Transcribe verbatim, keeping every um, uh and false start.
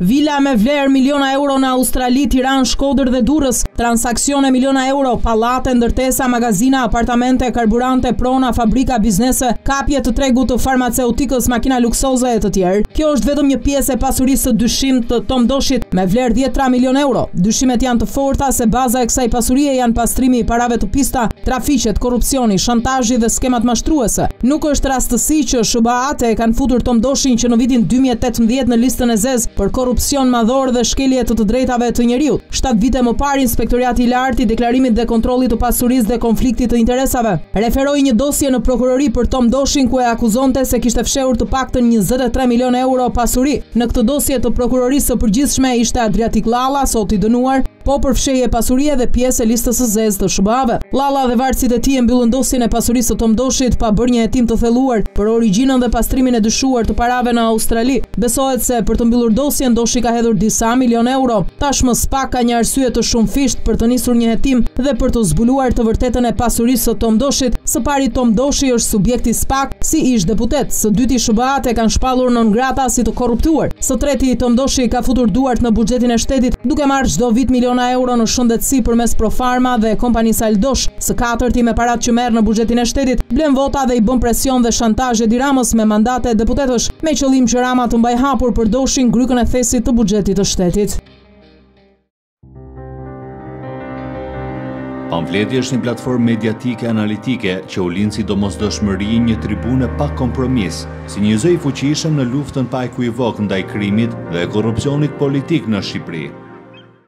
Vila me vlerë miliona euro në Australi, Tiranë, Shkodër dhe Durrës, transaksione miliona euro, pallate, ndërtesa, magazina, apartamente, karburante, prona, fabrika, biznese, kapje të tregut të farmaceutikës, makina luksoze e të tjerë. Kjo është vetëm një pjesë e pasurisë së dyshim të Tom Doshit me vlerë dhjetë milion euro. Dyshimet janë të forta se baza e kësaj pasurie janë pastrimi i parave të pista, trafiqet, korrupsioni, shantazhi dhe skemat mashtruese. Nuk është rastësi që S B A-t e kanë futur Tom Doshin që në vitin dy mijë e tetëmbëdhjetë në listën e zezë për korrupsion madhor dhe shkelje të të drejtave të njeriut. shtatë vite më parë, Inspektorati i Lartë i Deklarimit dhe Kontrollit të Pasurisë dhe Konfliktit të Interesave referoi një dosje në prokurori për Tom Doshin ku e akuzonte se kishte fshehur të paktën njëzet e tre milion euro pasuri. Në këtë dosje të prokurorisë së përgjithshme ishte Adriatik Llalla, sot i dënuar, po për fshehje pasurie dhe pjesë e listës së zezë të S B A-ve. Llalla dhe varësit e tij e mbyllën dosjen e pasurisë së Tom Doshit pa bërë një hetim të thelluar për origjinën dhe pastrimin e dyshuar të parave në Australi. Besohet se për të mbyllur dosjen, Doshi ka hedhur disa milion euro. Tashmë S P A ka një arsye të shumëfisht për të nisur një hetim dhe për të zbuluar të vërtetën e pasurisë së Tom Doshit. Së pari, Tom Doshi është subjekti S P A si ish deputet. Së dyti, S B A-t e kanë shpallur non grata si të korruptuar. Së treti, Tom Doshi ka futur duart në buxhetin e shtetit duke marrë çdo vit miliona euro në shëndetësi përmes Profarma dhe kompanisë Aldosh. Së katërti, me paratë që merr në buxhetin e shtetit, blen vota dhe i bën presion dhe shantazh Edi Ramës me mandate deputetësh, me qëllim që Rama të mbajë hapur për Doshin grykën e thesit të buxhetit të shtetit. Pamfleti është një platformë mediatike analitike që u lind si domosdoshmëri një tribune pa kompromis, si një zë i fuqishëm në luftën pa ekuivok ndaj krimit dhe korrupsionit politik në Shqipëri.